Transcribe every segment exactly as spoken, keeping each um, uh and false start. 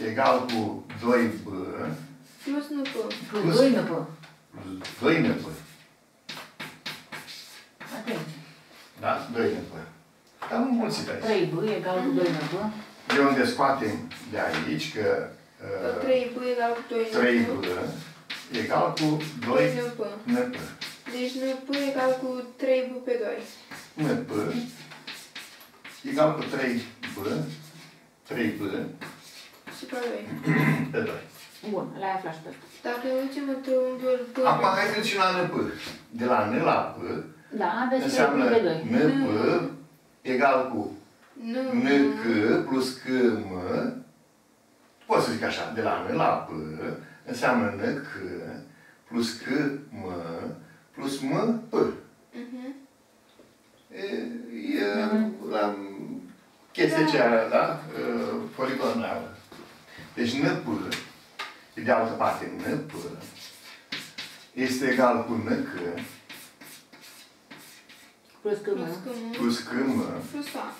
egal cu doi b plus N P. Plus doi N P. plus doi N P. Atenție. Da? doi N P. Am înmulțit aici. trei B egal cu doi N P. De unde scoatem de aici că uh, trei B egal cu doi N P. trei B egal cu doi N P. Deci N P egal cu trei B pe doi. N P egal cu trei B, trei B Supra doi. pe doi. Bun, l-ai aflat și pe asta. Dacă ne ducem într-un triunghiul P... Acum hai să ducem la N P. De la N la P Da, deci înseamnă trei B pe doi. N P egal cu N N C plus C M. Pot să zic așa, de la N la P înseamnă N C plus C M plus M P. E, e la chestia aceea, da? Poligonală. Deci N P, pe de altă parte, N P este egal cu N C Plus C M. plus C M Plus A.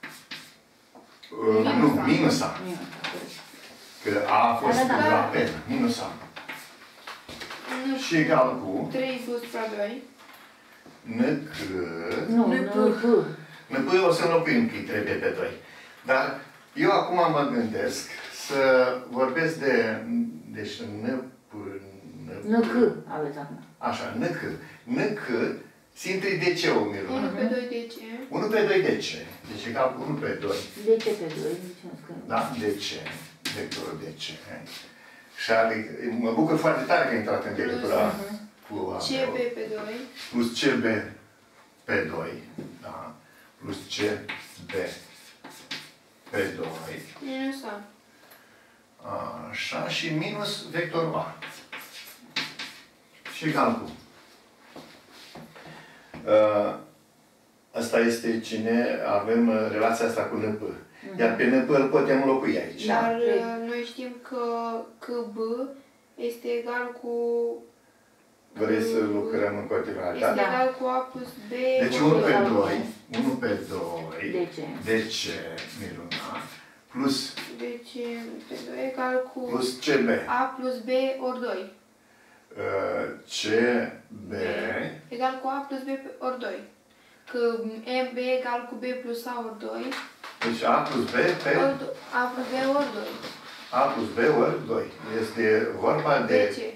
uh, nu, minus A. Că A a fost Da, da, da. la P, minus A. Și egal cu trei B supra doi. N C Nu, N P. N P o să înlocuim că trebuie pe doi. Dar eu acum mă gândesc să vorbesc de... Deci N P... N C aveți acum. Așa, N C. N C țintri de ce, unu Miruna? pe doi de ce? unu pe doi de ce? Deci egal cu unu pe doi. De ce pe doi? Deci nu scriu. Da? De ce? Vectorul de ce? Și are, mă bucur foarte tare că a intrat în legătura cu C B pe doi. plus C B pe doi. Da? Plus C B pe doi. Minus A. Așa, și minus vectorul A. Și egal cu. Uh, asta este cine avem uh, relația asta cu N P. Iar pe N P îl putem înlocui aici. Dar uh, noi știm că C B este egal cu... Vrei să lucrăm în continuare, Este da? egal cu A plus B. Deci unu pe doi, unu pe doi, De ce? de ce, Miruna, plus, Deci pe doi egal cu plus C B. A plus B ori doi. Uh, C B Egal cu A plus B ori doi. Că M B egal cu B plus A ori doi. Deci A plus B pe Ori do- A plus B ori doi. A plus B ori doi. Este vorba de De ce?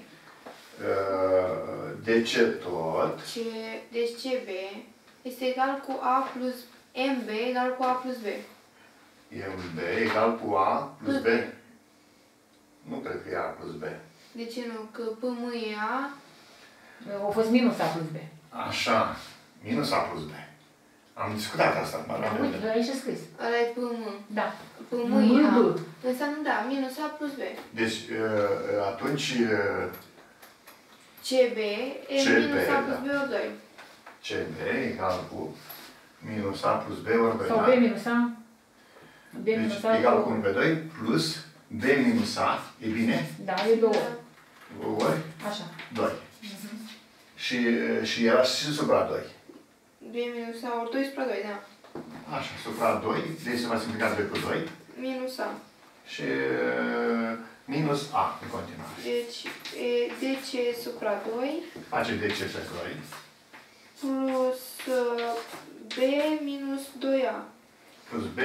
uh, de ce tot. C, deci C B este egal cu A plus M B egal cu A plus B. M B egal cu A plus B. Nu cred că e A plus B. De ce nu? Că P M e A. A fost minus A plus B. Așa. Minus A plus B. Am discutat asta. Mă Da, uite, rog. aici e scris. Ăla e P M. Da. P M e A. Nu. Înseamnă, da, minus A plus B. Deci, uh, atunci uh, C B e C B, minus A plus da. B ori doi. C B egal cu minus A plus B ori doi. Sau da? B minus A. B Deci, minus A. egal cu unu pe doi plus B minus A. E bine? Da, e două. Ori Așa. doi. Și, și era și supra doi. B minus A ori doi supra doi, da. Așa, supra doi. Deci se va simplifica doi cu doi. Minus A. Și uh, minus A în continuare. Deci, e dc supra doi Face dc pe doi. plus uh, B minus doi A. Plus B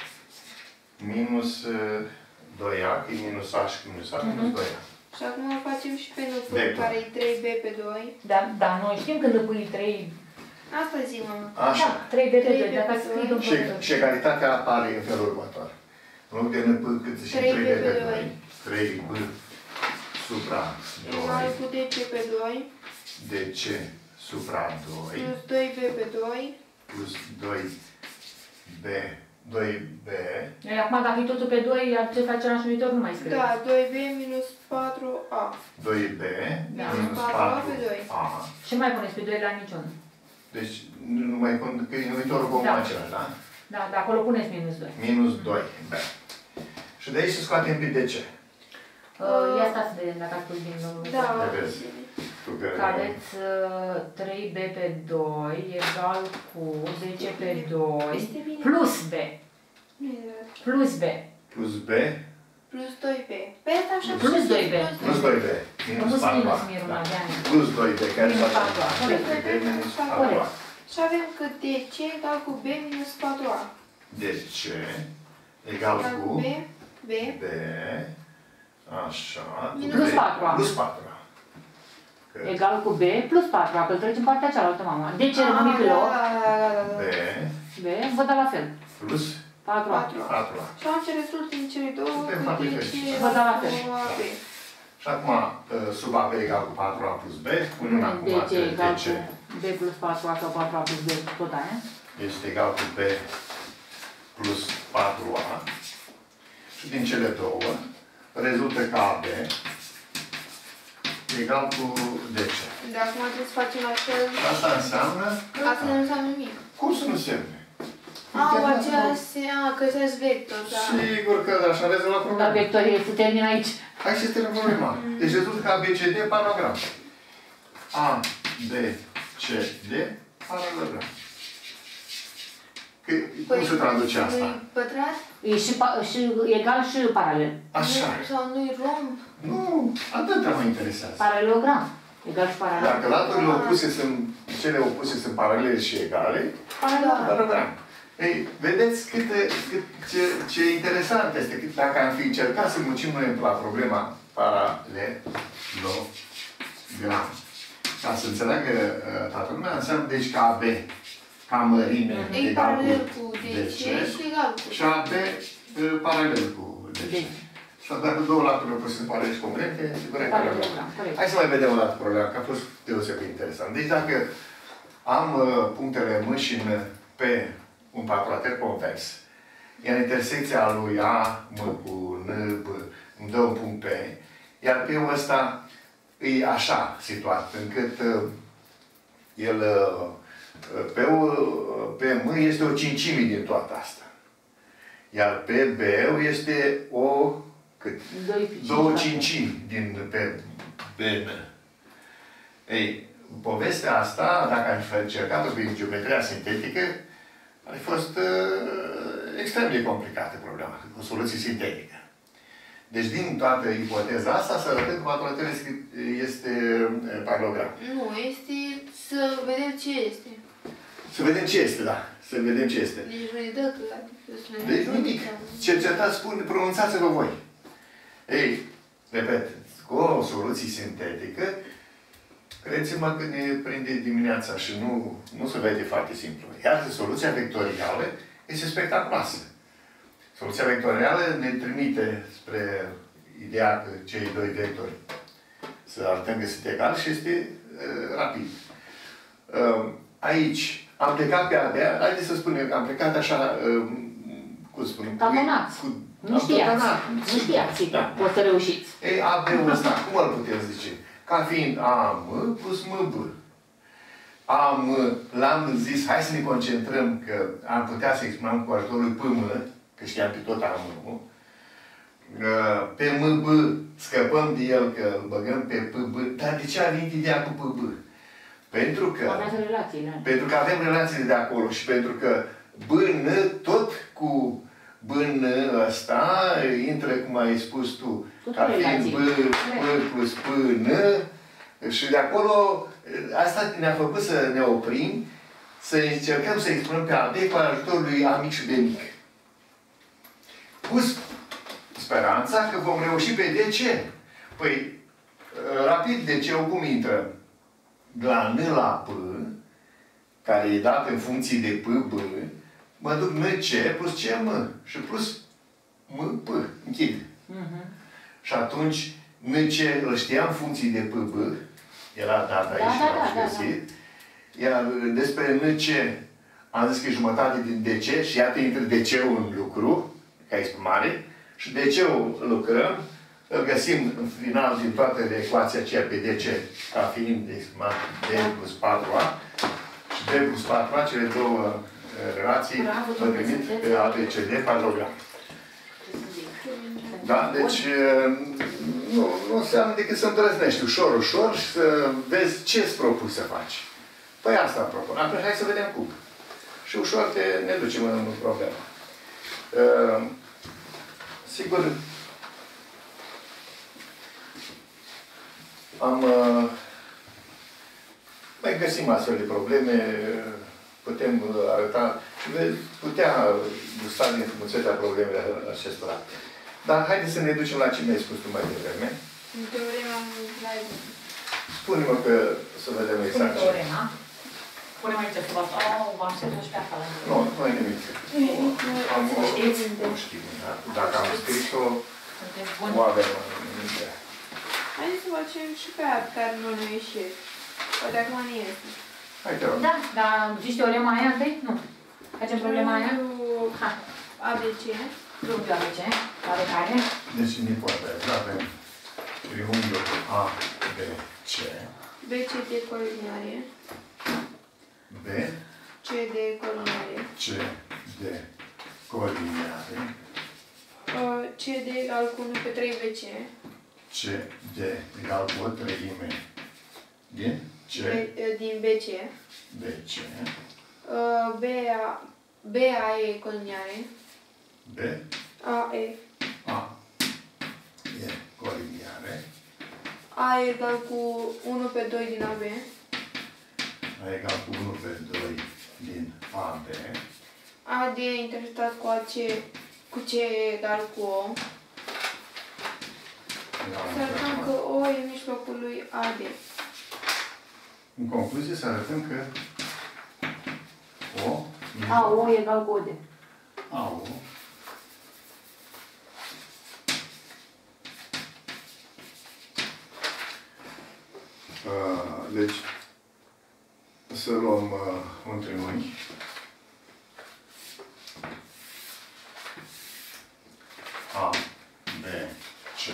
minus uh, doi A, că e minus A și minus A, minus doi A. Și acum facem și pe N P, Vector. care e trei B pe doi. Da, da, noi știm când îi trei. Asta zi, mama. Așa. Da, trei B pe trei doi. B Dacă pe scrii doi. după Și, și egalitatea apare în felul următor. În loc de N P cât și trei B trei B pe pe doi. doi. trei B supra Egal doi. cu dc pe doi dc supra doi. plus doi B pe doi. Plus doi B. doi B. Noi acum, dacă e totul pe doi, ar ce face la numitor, nu mai scrie. Da, doi B minus patru A. doi B Da. minus patru A patru pe doi. A. Ce mai puneți pe doi la niciun? Deci nu mai pun că e numitorul comun Da. același, da? Da, de acolo puneți minus doi. Minus doi B. Și de aici se scoatem pe dc. Uh, ia stați de dacă ați pus din domnul. Da. Le vezi. Tu că... Aveți uh, trei B pe doi egal cu zece pe doi Este bine. plus B. Nu e drept. Plus B. Plus B plus doi B. Pe asta așa Plus doi B. Plus doi B. Minus patru A. minus, Miruna, Da. Diana. Plus doi B, care Minus face patru A, corect. plus doi B minus patru A. Corect. Și avem că D C egal cu B minus patru A. Deci C egal Egal cu cu B, B, B, așa, cu Plus B, patru A. plus patru A. Că Egal cu B plus patru, că îl trecem partea cealaltă, mama. De ce rămâne pe loc? B B, vă dau la fel. plus patru A. patru A. Și atunci rezultă din cele două Suntem că foarte D C fericiți. egal Vă dau la fel. cu A B. Și acum, sub A B egal cu patru A plus B, punem acum De ce că egal D C cu B plus patru A sau patru A plus B, tot aia? este egal cu B plus patru A. Și din cele două, rezultă că A B egal cu D C. De acum trebuie să facem la fel. Asta înseamnă... Asta nu înseamnă nimic. Cum să nu semne? Au aceeași, a, că aceeași vector, da. Sigur că da, și am rezolvat La problema. vectorie se termină aici. Hai să terminăm problema. Deci rezultă că A B C D paralogram. A B C D paralogram. Că, cum se traduce asta? Nu-i pătrat? E și, pa- și egal și paralel. Așa. Nu- Sau nu-i romb? Nu, atâta mă interesează. Paralelogram. Egal și paralel. Dacă laturile opuse sunt, cele opuse sunt paralele și egale, Paralelogram. paralogram. Ei, vedeți cât, de, cât ce, ce interesant este, cât dacă am fi încercat să muncim noi la problema paralelogram. Ca să înțeleagă uh, toată lumea, înseamnă deci că A B ca mărime E egal paralel cu cu D D C C și egal cu și A B uh, paralel cu D C. Deci. Și dacă două laturi opuse sunt paralele și componente, sigur că Paralelogram, corect. hai să mai vedem o dată problema, că a fost deosebit interesant. Deci dacă am uh, punctele M și N pe un patroater convex, iar intersecția lui A, M cu N, B, îmi dă un punct P, iar P-ul ăsta e așa situat, încât uh, el, uh, P-ul, uh, P M este o cincime din toată asta. Iar P B-ul este o, cât? Doi, Două cinci, cincimi din P B N. Ei, povestea asta, dacă am încercat-o prin geometria sintetică, ar fi fost uh, extrem de complicată problema, cu soluție sintetică. Deci, din toată ipoteza asta, să arătăm că patroatele este paralogram. Nu, este să vedem ce este. Să vedem ce este, da. Să vedem ce este. Deci vă dă că adică să ne Deci, nimic. Cercetați, spune, pronunțați-vă voi. Ei, repet, cu o soluție sintetică, credeți-mă că ne prinde dimineața și nu, nu se vede foarte simplu. Iar soluția vectorială este spectaculoasă. Soluția vectorială ne trimite spre ideea că cei doi vectori să arătăm că sunt egali și este uh, rapid. Uh, aici am plecat pe A B, haideți să spunem, am plecat așa, uh, cum spunem, Tabonați. cu, Nu știați. Nu știați, da. o să reușiți. Ei, A B-ul ăsta, cum îl putem zice? Ca fiind A M plus M B. A M, l-am zis, hai să ne concentrăm că am putea să exprimăm cu ajutorul P M, că știam pe tot A M-ul. Pe M B scăpăm de el, că îl băgăm pe P B. Dar de ce a venit ideea cu P B? Pentru că, Urmează relațiile. pentru că avem relațiile de acolo și pentru că B N tot cu B N ăsta intră, cum ai spus tu, Tot ca cu fiind relații. B, P plus P N și de acolo asta ne-a făcut să ne oprim, să încercăm să exprimăm pe A B cu ajutorul lui A mic și B mic. Cu speranța că vom reuși pe D C. Păi, rapid, D C-ul cum intră? De la N la P, care e dat în funcție de P B, mă duc N C plus C M și plus M P. Închid. Uh-huh. Și atunci N C îl știam în funcție de P B, era dat aici, Da, da, l-am da, găsit. Iar despre N C am zis că e jumătate din D C și iată intră D C-ul în lucru, ca exprimare, și D C-ul lucrăm, îl găsim în final din toată ecuația aceea pe D C ca fiind exprimat D plus patru A și D plus patru A, cele două uh, relații, Bravo, îl trimit pe A B C D paralogram. Da? Deci nu, nu înseamnă decât să îndrăznești ușor, ușor și să vezi ce îți propui să faci. Păi asta propun. Atunci hai să vedem cum. Și ușor te, ne ducem în problemă. Uh, sigur, am uh, mai găsim astfel de probleme, putem uh, arăta și veți putea gusta din frumusețea problemele acestora. Dar haideți să ne ducem la ce mi-ai spus tu mai devreme. În teorema Leibniz. Spune-mă că să vedem exact ce. Teorema. Punem aici să vă... Oh, v-am scris-o și pe acolo. Nu, nu ai nimic. Am o știu. Dacă am scris-o, o avem în minte. Haideți să facem și pe aia pe care nu ne ieșit. Poate acum nu este. Hai te rog. Da, dar zici teorema aia întâi? Nu. Facem problema aia? Ha. A B C. Triunghiul A B C. Care care? Deci în ipoteză avem triunghiul A B C. B C D coliniare. B C D coliniare. C D coliniare. C D egal cu unu pe trei B C. C D egal cu o treime din C Din B C. B C. B A B A E coliniare. B A E. A e coliniare. A egal cu unu pe doi din A B. A egal cu unu pe doi din A B. A D intersectat cu A C cu C egal cu O. Să arătăm că O e mijlocul lui A D. În concluzie să arătăm că O A, O egal cu O D. A, O Uh, deci, să luăm uh, un triunghi. A, B, C.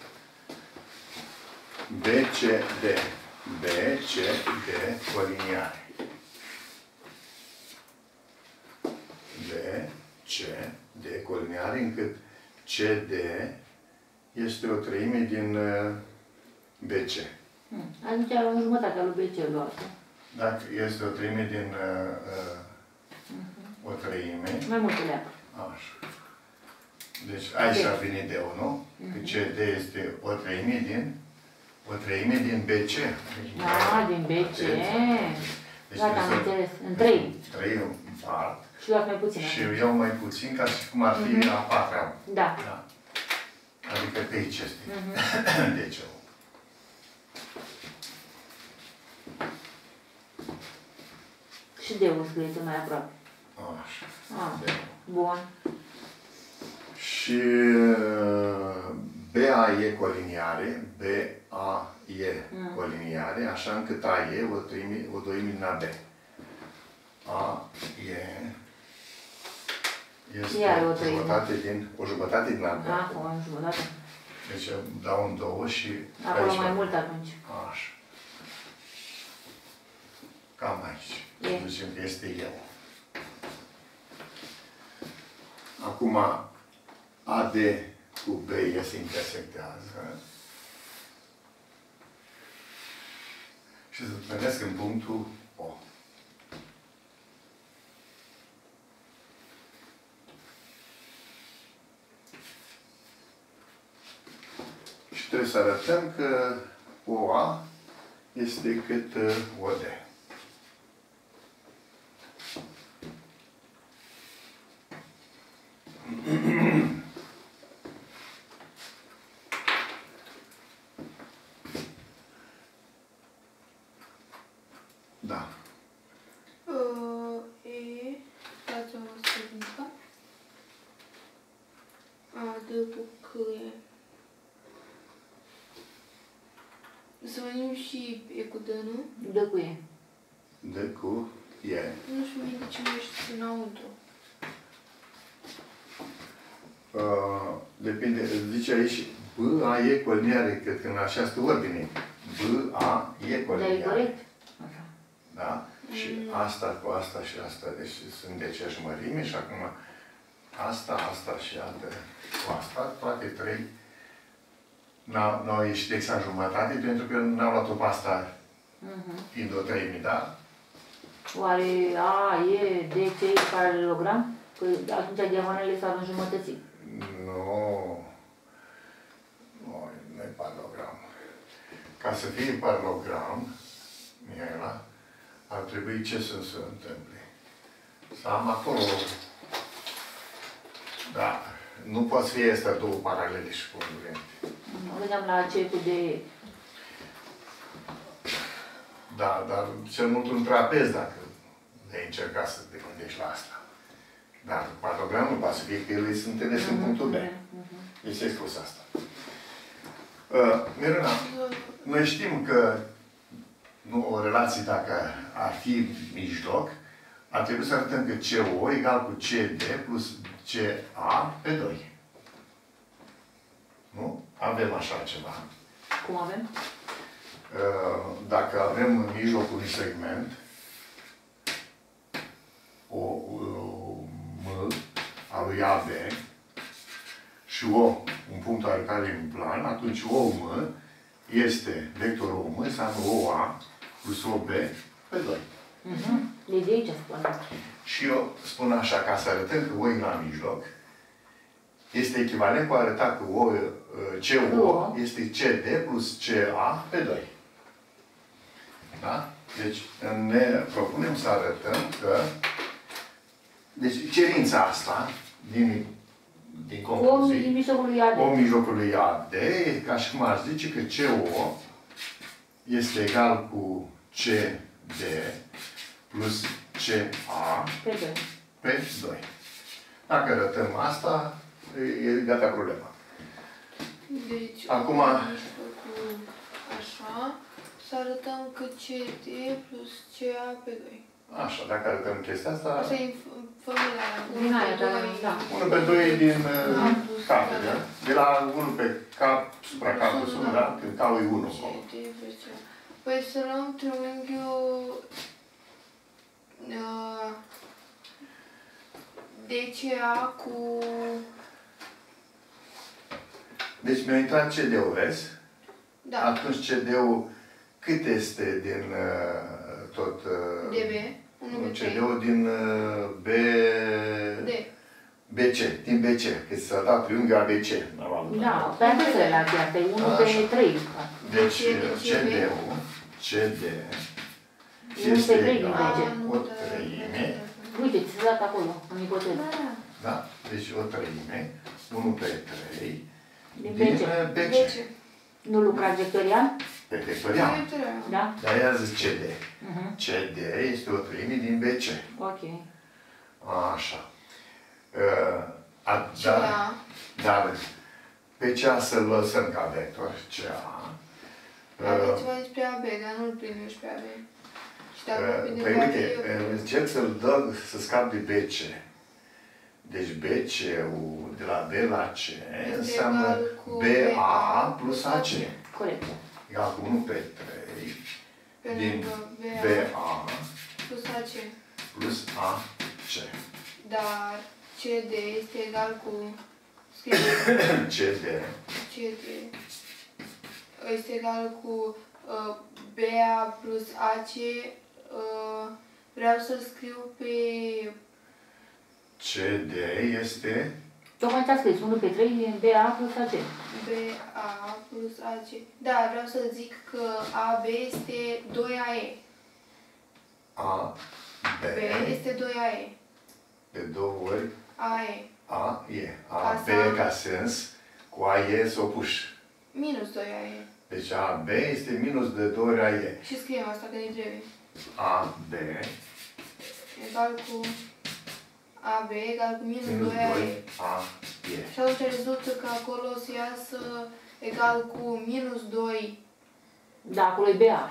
B, C, D. B, C, D, coliniare. B, C, D, coliniare, încât C, D este o treime din uh, B C. Atunci era o jumătate a lui B C doar. Dacă este o treime din uh, uh, o treime. Mai multe leapă. Așa. Deci aici a venit D-ul, nu? Că C D este o treime din o treime din B C. Da, din B C. Deci gata, am înțeles. În trei. trei împart. Și luați mai puțin. Și eu mai puțin, ca și cum ar fi a patra. Da. Da. Adică pe aici este. Deci eu. Și D-ul scrieți mai aproape. Așa. Ah, bun. Și B A E coliniare, B A E mm. coliniare, așa încât A E o, trimi, o doim din A B. A E este Iar o o jumătate din, o jumătate din A B. Ah, o jumătate. Deci dau în două și... Acolo mai mult atunci. Așa. Cam aici. E. Zicem că este eu. Acum, A D cu B E se intersectează. Și se întâlnesc în punctul O. Și trebuie să arătăm că O A este cât O D. Da. Uh, e, dați-o o secundă. A, D cu C e. Să venim și E cu D, nu? D cu E. D cu E. Nu știu mie de ce nu ești înăuntru. Uh, depinde, zice aici B, A, E coliniare, cred că în această ordine. B, A, E coliniare. Da, e corect? Așa. Da? Și Mm. asta cu asta și asta, deci sunt de aceeași mărime și acum asta, asta și altă cu asta, toate trei n-au ieșit exact jumătate pentru că n-au luat-o pe asta Uh-huh. fiind o treime, da? Oare A, E, D, C e paralelogram? Că atunci diagonalele s-ar înjumătăți. Nu. Nu, nu e paralogram. Ca să fie paralogram, Mihaela, ar trebui ce să se întâmple? Să am acolo... Da, nu poate fi astea două paralele și congruente. Vedeam la ce cu de... Da, dar cel mult un trapez dacă vei încerca să te gândești la asta. Dar paralogramul nu poate să fie că ele sunt întâlnesc în punctul B. Deci ai spus asta. Uh, Miruna, noi știm că nu, o relație, dacă ar fi mijloc, ar trebui să arătăm că C O egal cu C D plus C A pe doi. Nu? Avem așa ceva. Cum avem? Dacă avem în mijlocul unui segment o, o M a lui A B și O, un punct oarecare în plan, atunci O M este vectorul O M, înseamnă O A plus O B pe doi. Uh-huh. De aici spune. Și eu spun așa, ca să arătăm că O e la mijloc, este echivalent cu a arăta că O, C O este C D plus C A pe doi. Da? Deci ne propunem să arătăm că deci cerința asta din, din concluzii, O mijlocul lui A D. O mijlocul lui A D, ca și cum aș zice că C O este egal cu C D plus C A Pe doi. pe doi. Dacă arătăm asta, e gata problema. Deci, Acum... așa, să arătăm că C D plus C A pe doi. Așa, dacă arătăm chestia asta... Asta e formula Din aia, dar, da. unu pe doi e din cap, da? De la unu pe cap, supra cap plus unu, da? Când capul e unu. C D plus C A. Păi să luăm triunghiul uh, D C A cu... Deci mi-a intrat C D-ul, vezi? Da. Atunci C D-ul cât este din uh, tot... Uh, D B, unu pe trei. C D-ul din uh, B... D. B C, din B C. Că s-a dat triunghiul A B C. Da, pe ambele relații, asta e unu pe trei. Deci C D-ul, C D este egal cu o treime. Uite, ți-a dat acolo, în ipoteză. Da? Deci o treime, unu pe trei, Din din B C. B C. B C. Nu lucrați vectorial? Pe vectorial. Da? Dar ea zis C D. Uh-huh. C D este o treime din B C. Ok. Așa. Uh, a, C dar, A. dar pe C A să-l lăsăm ca vector. C A. Aveți ceva despre A B, dar nu-l prindem și pe A B. Și dacă Uh, prindem păi pe A B, uite, eu... încerc să-l dă, să scap de B C. Deci B C-ul de la B la C înseamnă B A plus A C. Corect. Egal cu unu pe trei Pe din lângă B A plus A C. plus A C. Dar C D este egal cu... Scrie C D C D este egal cu uh, B A plus A C. Uh, vreau să-l scriu pe... C D este Tocmai ți-a scris unu pe trei din B A plus A C. B A plus A C. Da, vreau să zic că A B este doi A E. A B B este doi A E. de două ori A E. A E. A Asta- B ca sens cu A E s-o puși. Minus doi A E. Deci A B este minus de două ori A E. Și scriem asta că ne trebuie. A B Egal cu A B egal cu minus minus doi A doi E. A E. Și atunci rezultă că acolo o să iasă egal cu minus doi Da, acolo e B A.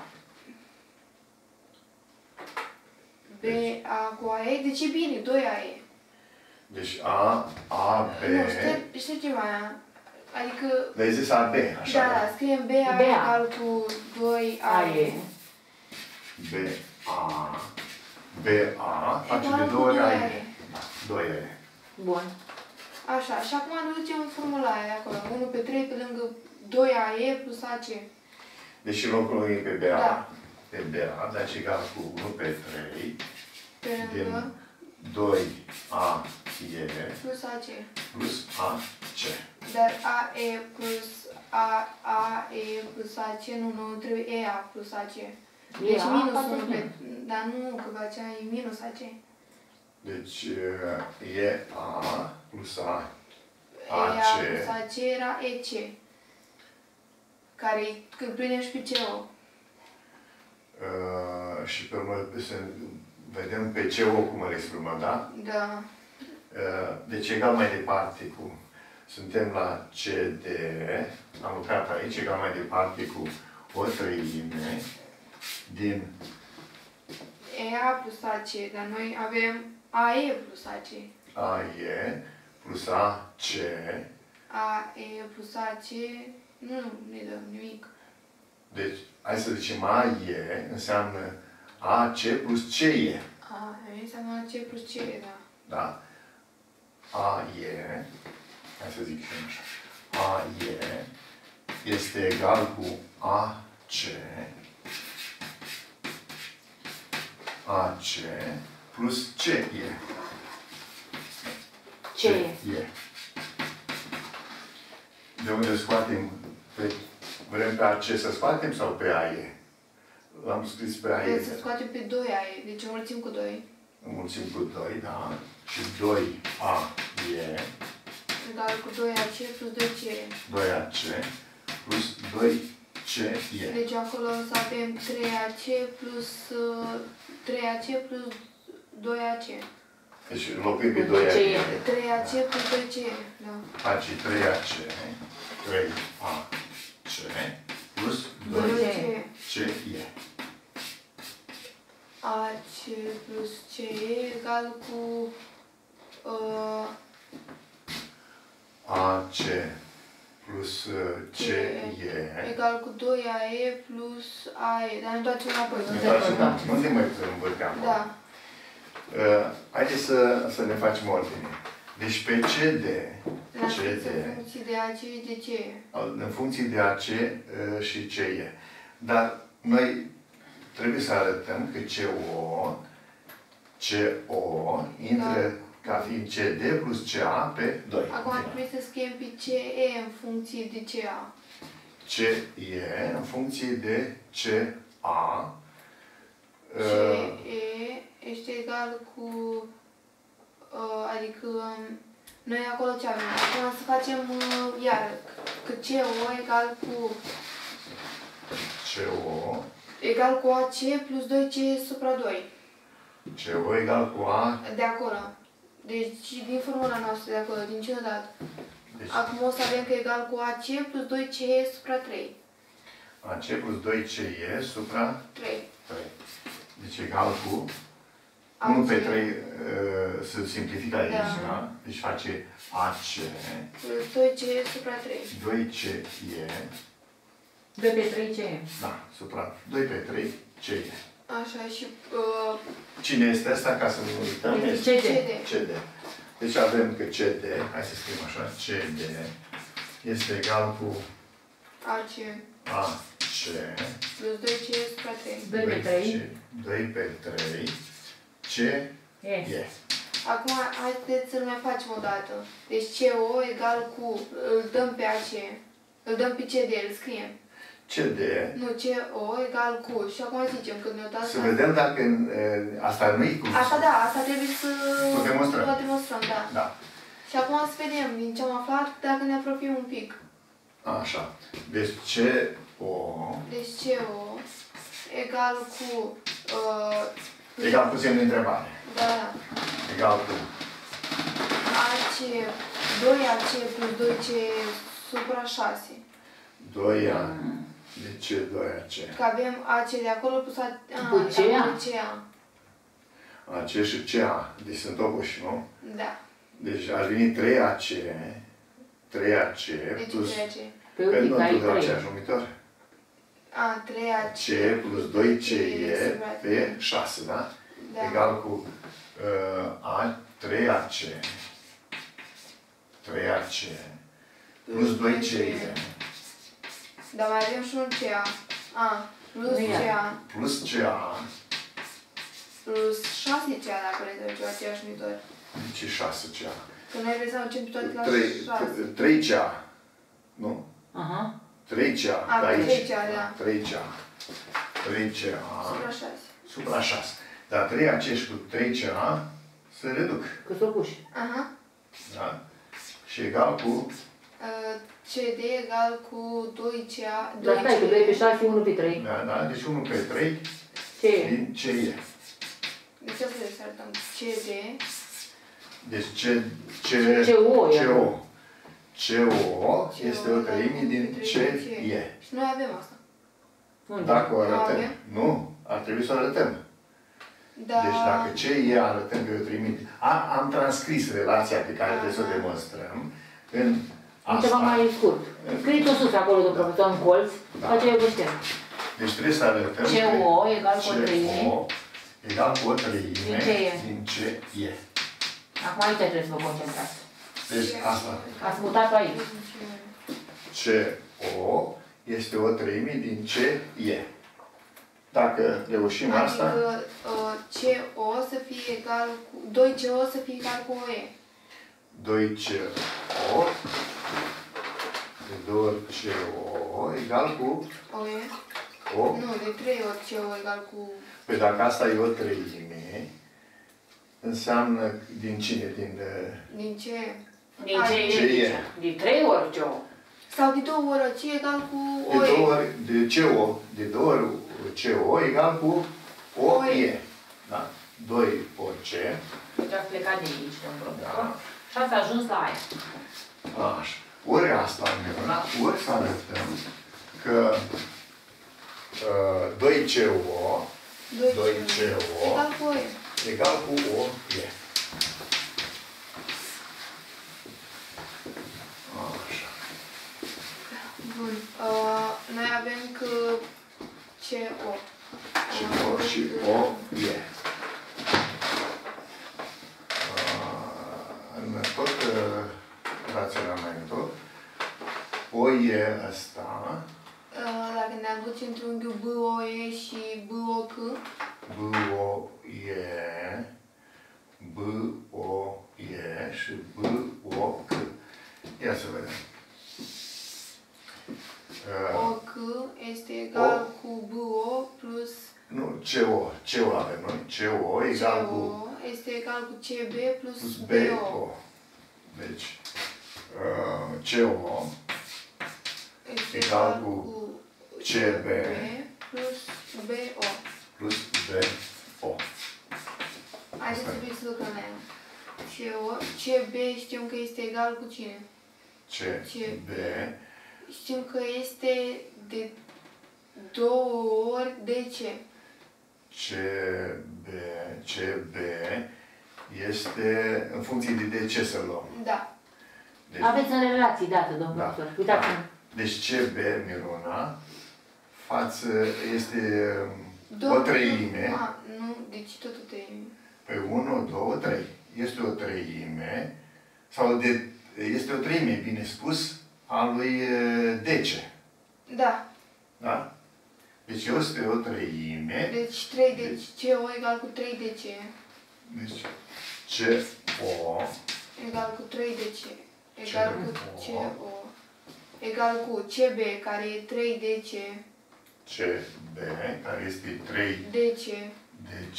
B A cu A E. Deci e bine, doi A E. Deci A, A, B... Nu, știi, știi ceva aia? Adică, Le-ai zis A B, așa. da, da, scriem B A B A. egal cu doi A E. B A, B A face Egal de cu două ori doi A A E. E. Da, doi A E. Bun. Așa, și acum ne ducem în formula aia acolo. unu pe trei pe lângă doi A E plus A C. Deci în locul lui pe B A, Da. pe B A, deci egal cu unu pe trei Pe din lângă doi A E plus A C. plus A C. Dar A E plus A, A, E plus A, C, nu, nu, trebuie E, A plus A, C. Deci E A, minus poate unu fi. pe, dar nu, că aceea e minus A, C. Deci e A plus A, E, A AC. plus A, C era E, C. Care când prindem și pe C, O. Uh, și pe urmă să vedem pe ce O cum îl exprimăm, da? Da. Uh, deci egal mai departe cu... Suntem la C D, am lucrat aici, egal mai departe cu o treime din E, A plus A, C, dar noi avem A, E plus A, C. A E plus A C. A, E plus A, C, nu, nu ne dă nimic. Deci, hai să zicem A E înseamnă A C plus C E. A, E înseamnă C plus C, da. Da? A E, hai să zic și eu așa, A E este egal cu A C, A C plus C E. C E. E. De unde scoatem pe... Vrem pe A C să scoatem sau pe A E? L-am scris pe A E. Să scoatem pe doi A, E, deci înmulțim cu doi. Înmulțim cu doi, da. Și doi A E. Egal cu doi A C plus doi C E. doi A C plus doi C E. Deci acolo o să avem trei A C plus uh, trei A C plus doi A C. Deci înlocuim pe doi A E. trei A C plus doi C E, da. Face trei A C, trei A C plus doi doi C. C E. A C plus C E egal cu uh, A C plus C E. egal cu doi A E plus A E, dar ne întoarcem înapoi. Nu ne mai învârteam. Da. Uh, haideți să, să ne facem ordine. Deci pe C D, La C scris în D, funcție de A C și de C E. în funcție de A C uh, și C E. Dar noi trebuie să arătăm că C O, C O intră ca fiind C D plus C A pe doi. Acum ar trebui să scriem pe C E în funcție de C A. C E în funcție de C A. C E este egal cu, uh, adică, um, noi acolo ce avem? Acum să facem uh, iar, că C O egal cu, C O. egal cu A C plus doi C supra doi. C O egal cu A. De acolo. Deci din formula noastră de acolo, din ce ne dat. Deci, Acum o să avem că egal cu A C plus doi C E supra trei. A C plus doi C E supra trei. trei. Deci egal cu... A unu C pe trei uh, se simplifică aici, Da. da? Deci face A C plus doi C E supra trei. doi C E, doi pe trei C E. da, supra doi pe trei C E. Așa și uh, Cine este asta, ca să nu uităm? Este C D. C D. Deci avem că C D, hai să scriem așa, C D este egal cu A C A C plus doi C E supra trei. doi pe trei. doi pe trei C E. E. Acum, haideți să-l mai facem o dată. Deci C O egal cu, îl dăm pe A C, îl dăm pe C D, îl scriem. C D. Nu, C O egal cu, și acum zicem, când ne-o dați... Să vedem dacă uh, asta nu-i cu... Asta da, asta trebuie să... Să demonstrăm. Să o demonstrăm, da. Da. Și acum să vedem din ce am aflat, dacă ne apropiem un pic. Așa. Deci C O Deci C O egal cu... Uh, egal cu semnul de întrebare. Da, da. Egal cu A C, doi A C plus doi C supra șase. doi A. De ce doi A C? Că avem A C de acolo plus A, a, Cu C A. C A. A C și C A. Deci sunt opuși, nu? Da. Deci ar veni trei A C. trei A C Deci plus... trei A C. Pe Că uite, nu că ai întotdeauna trei. aceeași numitor. A, trei A C. C plus doi C E pe șase, da? Da. Egal cu uh, A, trei A C. trei A C plus doi C E. Dar mai avem și un C A. A, plus Nu ia. C A. Plus C A. Plus șase C A dacă le dăm aceeași numitor. Deci șase C A. Că noi vrem să facem pe toate la trei, șase. trei C A. Nu? Aha. trei C A. A, Aici. trei C A, da. trei C A. trei C A. Supra șase. Supra șase. Dar trei acești cu trei C A se reduc. Că s-o puși. Aha. Da? Și egal cu... Uh, C D egal cu doi C A. Dar stai, că doi pe șase, unu pe trei. Da, da? Deci unu pe trei Ce e? din ce e. Deci asta trebuie să arătăm. C D. Deci ce... Ce... Ce O e. Ce O. Ce O este o treime din ce e. Și noi avem asta. Dacă o arătăm... Avem? Nu, ar trebui să o arătăm. Da. Deci dacă ce e arătăm că e o trimite... A, am transcris relația pe care Aha. trebuie să o demonstrăm în În asta. ceva mai scurt. Scrie-o sus acolo, domnul profesor, în colț, Da. aceea eu vă Deci trebuie să arătăm C O egal cu o C treime. O egal cu o treime Din ce e. din ce e. Acum aici trebuie să vă concentrați. Deci asta. Ați mutat aici. C O este o treime din ce e. Dacă reușim asta, Adică uh, C O să fie egal cu... doi C O să fie egal cu O E. doi C O de două ori C O egal cu O E? O. Nu, de trei ori C O egal cu... Păi dacă asta e o treime, înseamnă din cine? Din... uh, Din ce? Din ce Ce e? e? Din trei ori ce o. Sau de două ori C egal cu De O două E. ori, de C O, de două ori C O egal cu O E. Da? doi ori C. Deci ați plecat de aici, domnul profesor. Da. Și ați ajuns la aia. Așa. Ori asta meu, ori să arătăm că uh, doi C O doi C O egal cu O E. egal cu O E. Așa. Bun. Uh, noi avem că C O. Și O și O E. În tot uh, raționamentul, O E ăsta, Uh, dacă ne aducem triunghiul B O E și B O C, B O E, B O E și B O C. Ia să vedem. O Uh, C este egal cu B O plus nu, C O. C O avem noi. C O egal C cu O este egal cu C B plus plus B B O. O. Deci, uh, C O Este egal egal cu cu C B plus B O. plus B O. Haideți să vedem să lucrăm la ea. C O, C B știm că este egal cu cine? C B Știm că este de două ori D C. C B C B este în funcție de ce să luăm. Da. Deci, Aveți în relații dată, domnul da, profesor. Uitați-mă. da. Deci C B, Miruna, față este o treime. A, nu, deci tot o treime. Pe unu, doi, trei. Este o treime, sau de, este o treime, bine spus, a lui D C. Da. Da? Deci este o treime. Deci trei deci C O egal cu trei D C. Deci C O Egal cu trei D C. Egal cu C C O. O. Egal cu C B, care e trei D C. C B, care este trei D C. D C.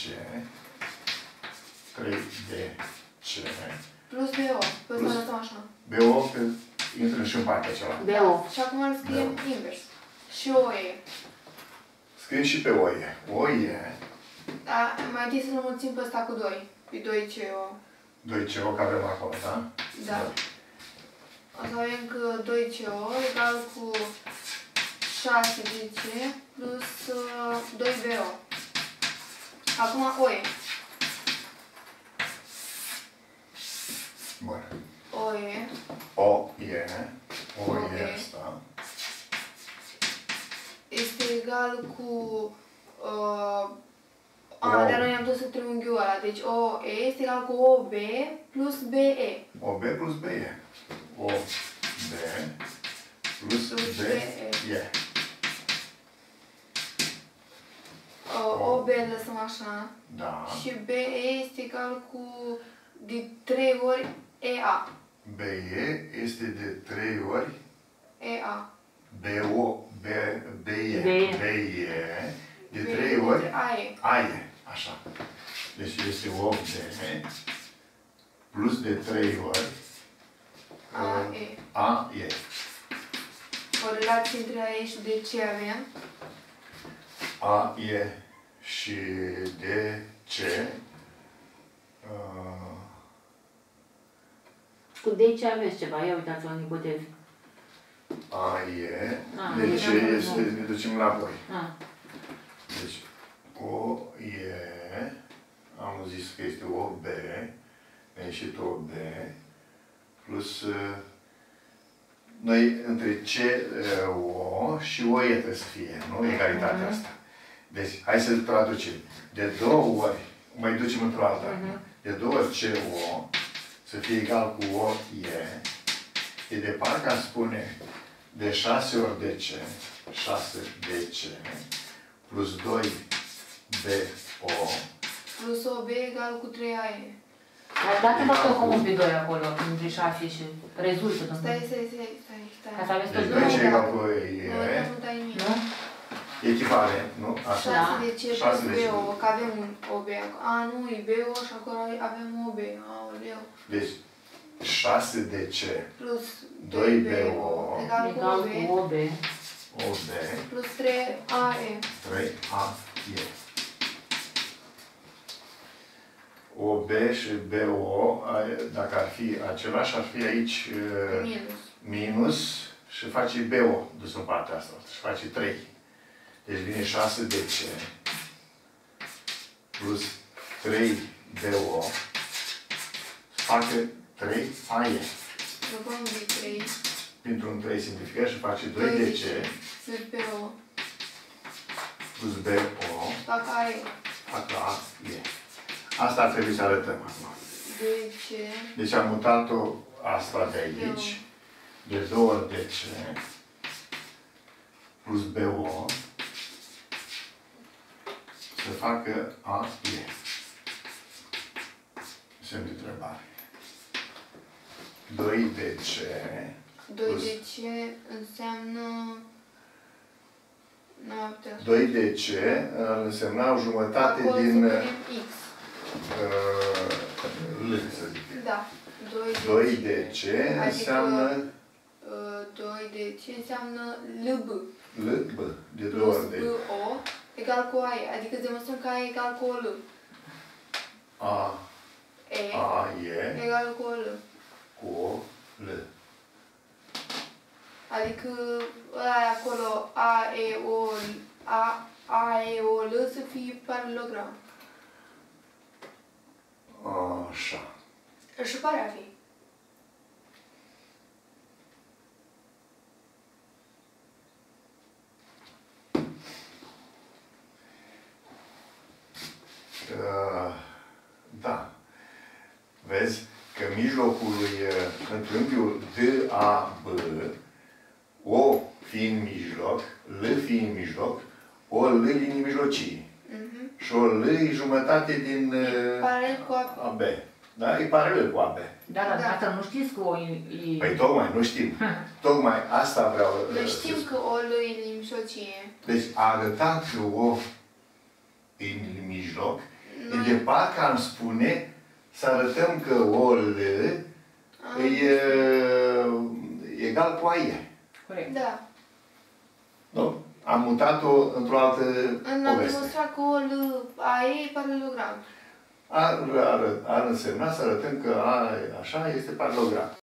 trei D C. Plus B O. Pe Plus. să lăsăm așa. B O, că intră și în partea cealaltă. B O. Și acum îl scriem Da. invers. Și O E. Scriem și pe O E. O E, Da, mai întâi să-l mulțim pe ăsta cu doi. Pe doi C O. doi C O, că avem acolo, da? Da. O să avem că doi C O egal cu șase D C plus uh, doi B O. Acum O E. Bun. O E. O E. O O E E. asta. Este egal cu... Uh, a, O. dar noi am dus triunghiul ăla. Deci O E este egal cu O B plus B E. O B plus B E. O B plus Plus B B E. E. Uh, O B îl lăsăm așa. Da. Și B E este egal cu de trei ori E A. B E este de trei ori E A. B B, O, B, B, E, B, B, E, de B trei ori A, E. A, E. Așa. Deci este opt B plus de trei ori A, E. A, E. O relație între A, E și de ce avem? A, E și de ce uh, Cu de ce aveți ceva? Ia uitați-vă în ipoteză. A, E, Ah, de ce bine, este, bine. ne ducem înapoi. Ah. Deci, O, E, am zis că este O, B, a ieșit O, B, plus, uh, noi între C, uh, O și O, E trebuie să fie, nu? Egalitatea asta. Deci, hai să traducem. De două ori, mai ducem într-o altă. Mhm. De două ori C, O, să fie egal cu O, E, e de parcă am spune de șase ori de C, șase de C, plus doi B, O, Plus O, B egal cu trei A, E. Dar dați-vă că comun pe doi acolo, între șase și rezultă. Stai, stai, stai, stai, stai. Ca să aveți tot deci doi. doi C egal cu Nu, E, nu dai nimic. Nu? echivalent, nu? Așa. Da. șase de ce șase plus de ce. B O, că avem un O, B acolo. A, nu, e B O și acolo avem O, B. Aoleu. Deci, șase de C Plus doi doi B B O O egal cu Egal O, cu B. O, B. O, B, Plus trei A, E. trei A, E. O, B și B, O, dacă ar fi același, ar fi aici uh, Minus. minus și face B, O dus în partea asta și face trei. Deci vine șase de C plus trei B, O face trei A, E. Luăm de trei. Pentru un trei simplifică și face doi de C Plus B O. plus B, O Fac A, E. fac A, E. Asta ar trebui să arătăm acum. doi C. Deci am mutat-o asta de aici, de două ori de C, plus B, O, să facă A, E. Semn de întrebare. doi de C, doi plus de C înseamnă... Nu putea doi de C ar însemna o jumătate acolo din să punem X. uh, L, să zic. Da. doi de C înseamnă uh, doi de C înseamnă L B. L, B, de două Plus ori B de O egal cu A, E. Adică demonstrăm că A E egal cu o L. A, E A, E, egal cu o L. cu L. Adică ăla acolo A, E, O, A, A, E, O, L să fie paralelogram. Așa. Și pare a fi. Uh, da. Vezi că mijlocul lui, uh, în triunghiul D A B, O fiind mijloc, L fiind mijloc, o L linii mijlocii. Mhm. Și o L e jumătate din E uh, paralel cu A. A B. Da? E paralel cu A B. Da, dar Da. asta nu știți că o... e- Păi tocmai, nu știm. Tocmai asta vreau uh, Noi să știm spun. că o L e în mijlocie. Deci a arătat că O în mijloc, Noi- e de parcă am spune să arătăm că O L Am- e egal cu A E. Corect. Da. Nu? Am mutat-o într-o altă În a poveste. demonstrat că o L A E e paralelogram. Ar, ar, ar însemna să arătăm că A așa este paralogram.